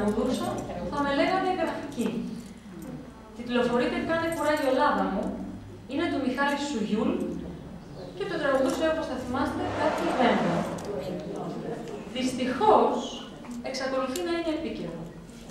τραγουδούσα, θα με λέγανε γραφική. Τιτλοφορείται «Κάνε κουράγιο Ελλάδα μου», είναι του Μιχάλη Σουγιούλ και το τραγουδούσε, όπως θα θυμάστε, κάτι Βέμπο. Δυστυχώς, εξακολουθεί να είναι επίκαιρο.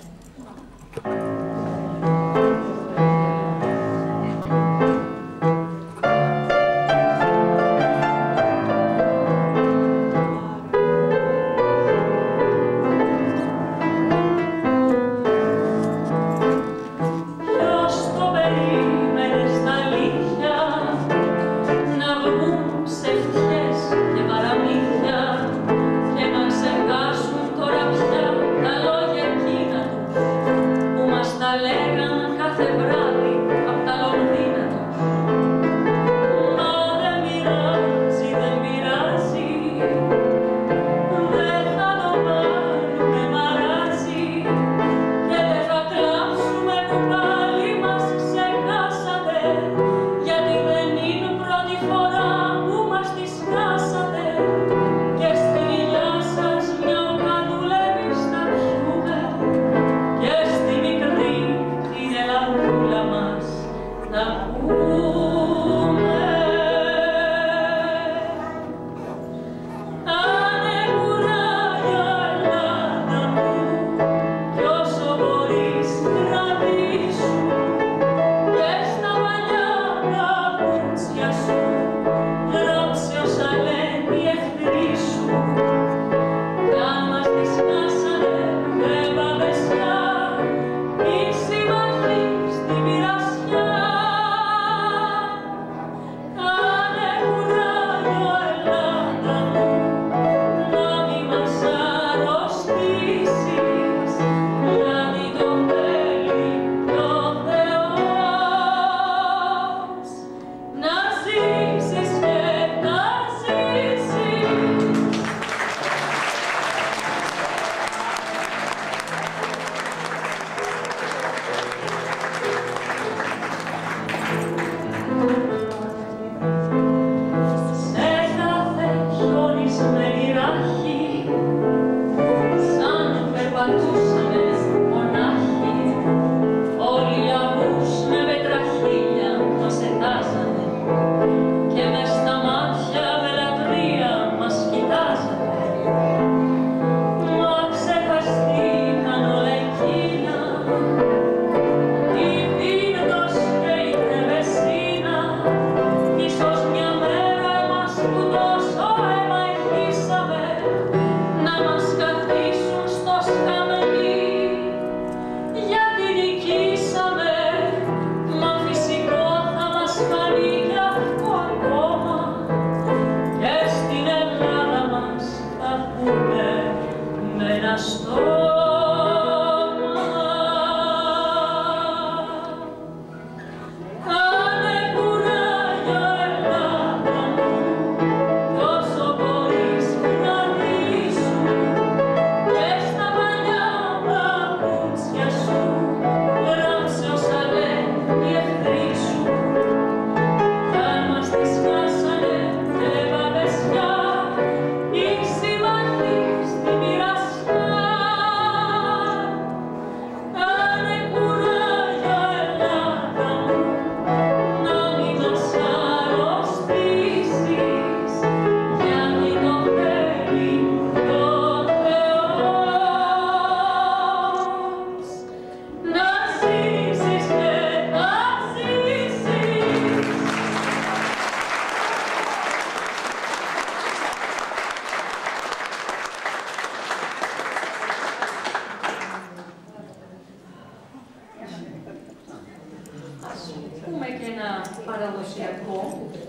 παραδοσιακό.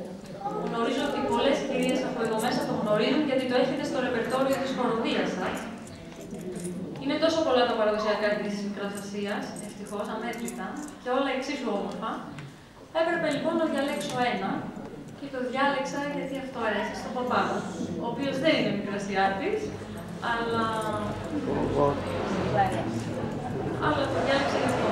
Γνωρίζω ότι πολλές κυρίες από εδώ μέσα το γνωρίζουν γιατί το έχετε στο ρεπερτόριο της χοροδίας σας. Είναι τόσο πολλά τα παραδοσιακά της Μικράς Ασίας, ευτυχώς, αμέτρητα, και όλα εξίσου όμορφα. Έπρεπε λοιπόν να διαλέξω ένα και το διάλεξα γιατί αυτό αρέσει στον παπά μου, ο οποίος δεν είναι Μικρασιάτης, αλλά το διάλεξα γι' αυτό.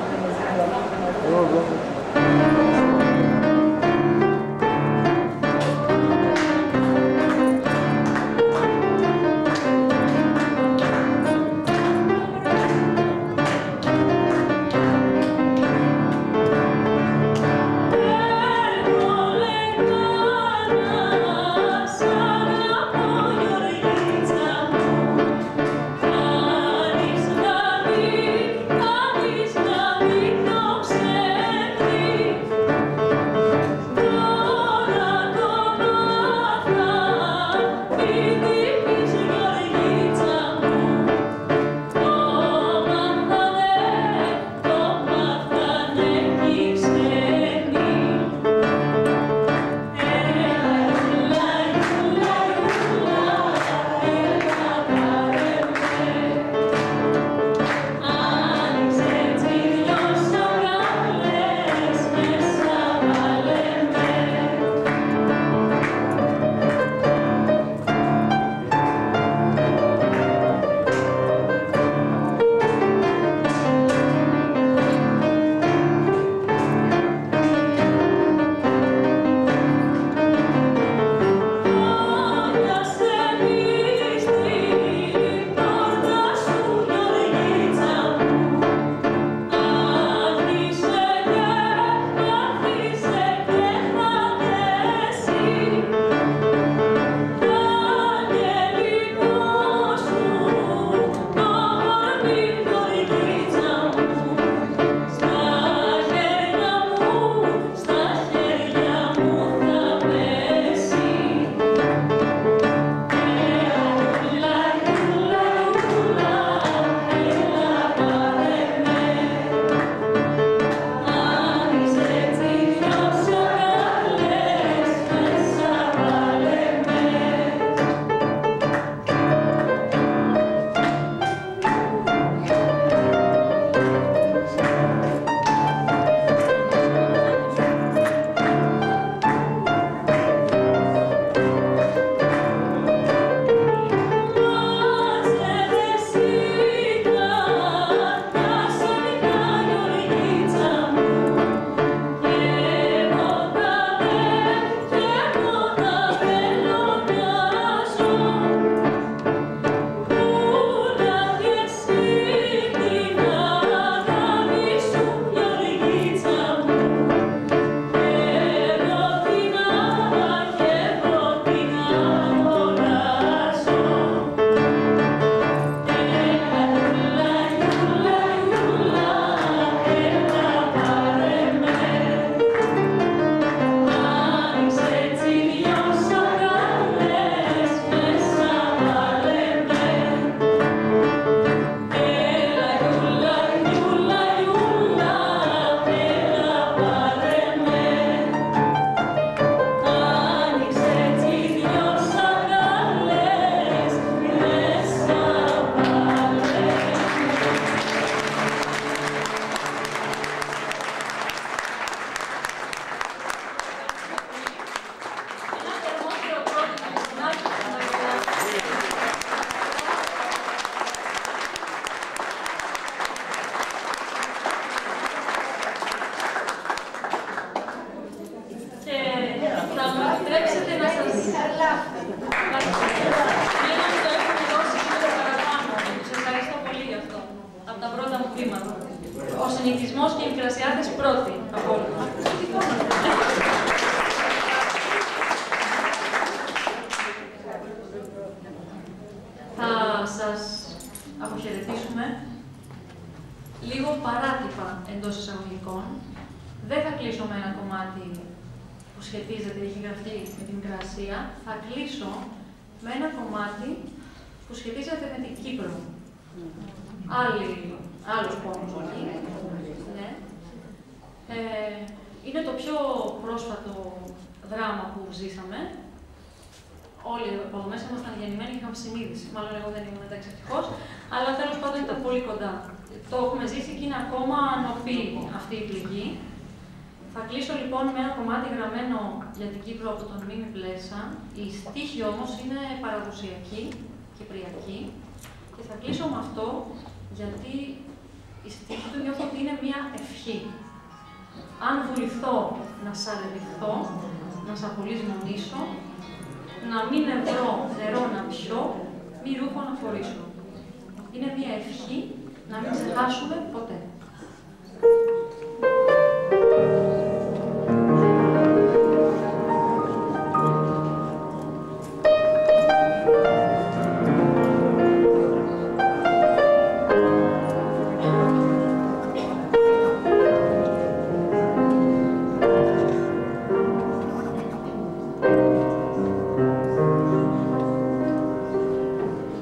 Αγάπης πρώτη από όλους. Θα σας αποχαιρετήσουμε λίγο παράτυπα εντός εισαγωγικών. Δεν θα κλείσω με ένα κομμάτι που σχετίζεται, έχει γραφτεί με την Μικρασία. Θα κλείσω με ένα κομμάτι που σχετίζεται με την Κύπρο. Άλλος πόνος εκεί. Ναι. Είναι το πιο πρόσφατο δράμα που ζήσαμε. Όλοι από εδώ μέσα ήμασταν γεννημένοι και είχαμε συνείδηση. Μάλλον εγώ δεν ήμουν εντάξει ευτυχώς, αλλά τέλος πάντων ήταν πολύ κοντά. Το έχουμε ζήσει και είναι ακόμα νοπή αυτή η πληγή. Θα κλείσω λοιπόν με ένα κομμάτι γραμμένο για την Κύπρο από τον Μίμη Πλέσα. Η στίχη όμως είναι παραδοσιακή, κυπριακή. Και θα κλείσω με αυτό γιατί η στίχη του νιώθω ότι είναι μια ευχή. Αν βουληθώ να σ' αρνηθώ, να σ' απολυσμονήσω, να μην βρω νερό να πιω, μη ρούχο να φορήσω. Είναι μια ευχή να μην ξεχάσουμε ποτέ.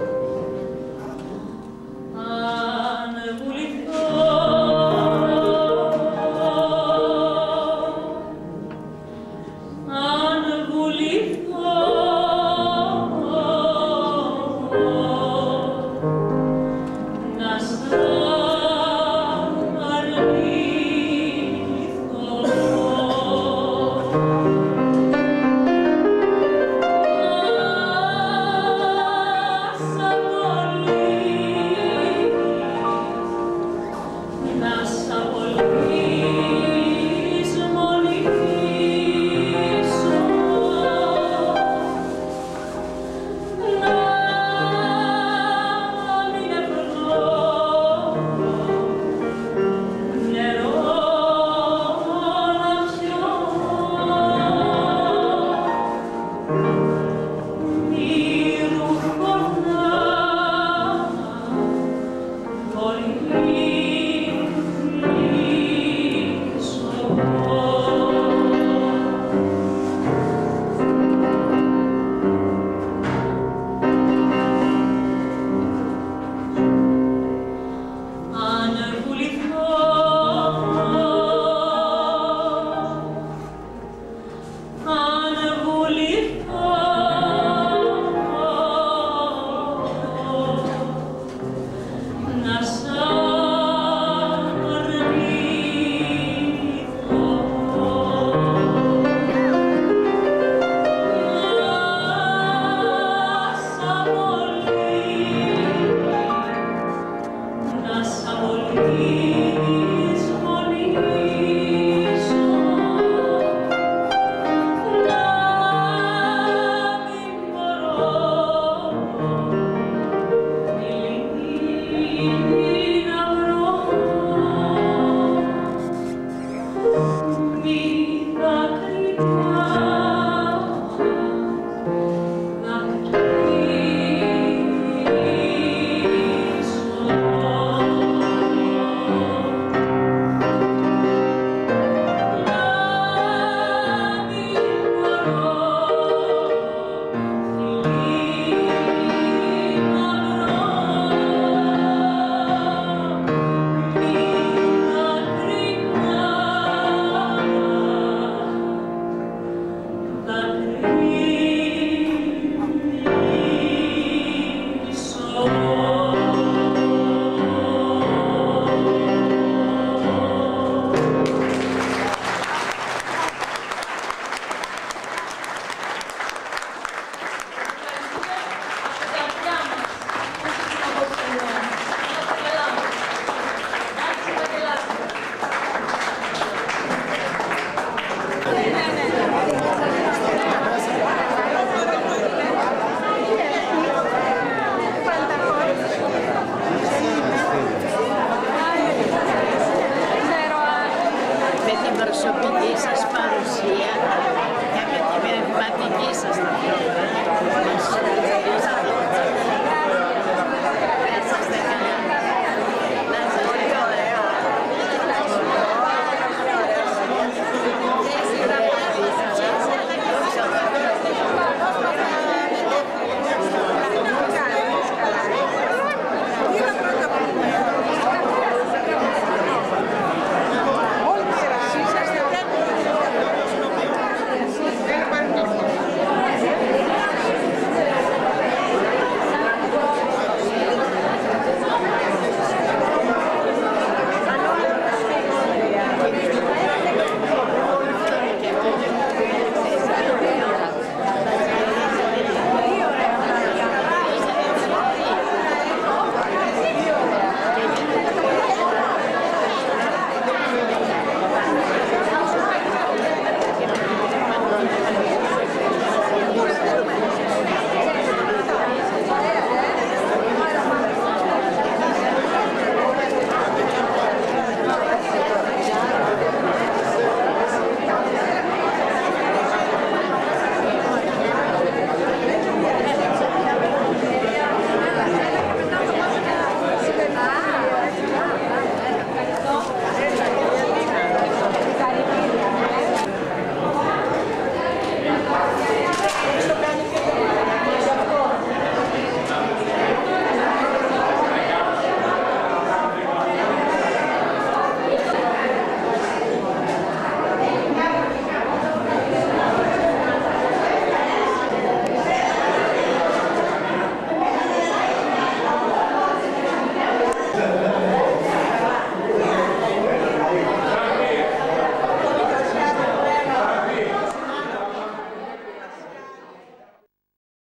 Αν βουληθώ για την προσωπική σας παρουσία και με τη πνευματική σας ταυτότητα.